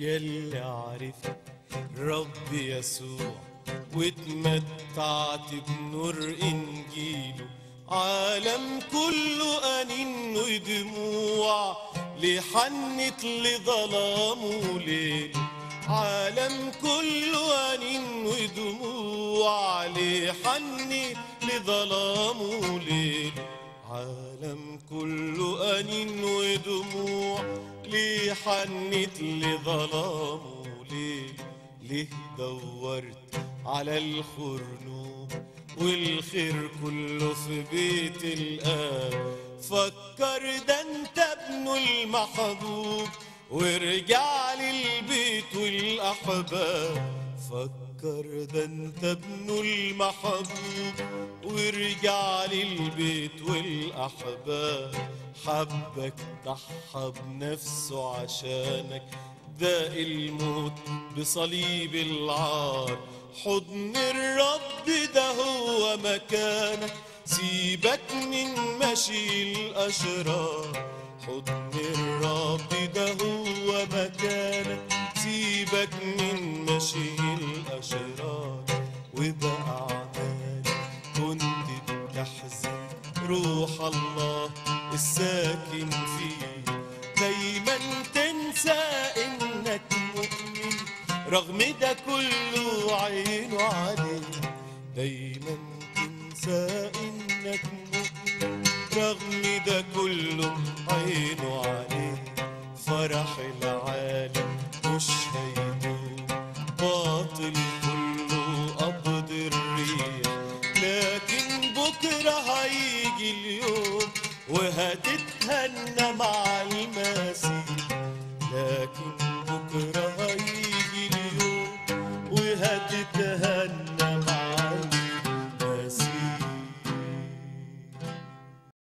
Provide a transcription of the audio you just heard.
يلي عرفت رب يسوع واتمتعت بنور انجيله، عالم كله انين ودموع لحنت لظلامه ليل، عالم كله انين ودموع لحنت لظلامه ليل، عالم كله انين ودموع ليه حنت لظلامه ليه؟ ليه دورت على الخرنوب والخير كله في بيت الآب؟ فكر ده انت ابنه المحبوب وارجع للبيت والأحباب، فكر ده انت ابنه المحبوب وارجع للبيت والأحباب، حبك ضحى بنفسه عشانك داق الموت بصليب العار، حضن الرب ده هو مكانك سيبك من مشي الأشرار، حضن الرب ده هو مكانك سيبك من مشي الأشرار، وبأعمالك كنت بتحزن روح الله الساكن فيه، دايما تنسى انك مؤمن رغم ده كله عينه عليك، دايما تنسى انك مؤمن رغم ده كله عينه عليك، فرح العالم مش هيدوم باطل كله قبض الريح، لكن بكره هيجي اليوم وهتتهنى مع المسيح، لكن بكره